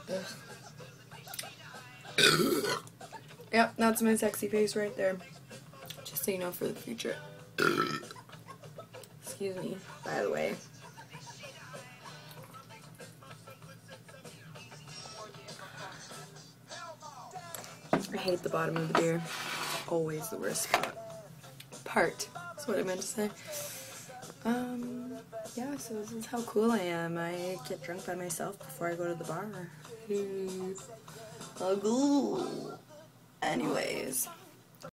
Yep, that's my sexy face right there. Just so you know for the future. Excuse me, by the way. I hate the bottom of the beer. Always the worst spot. Part. That's what I meant to say. Yeah, so this is how cool I am. I get drunk by myself before I go to the bar. Anyways.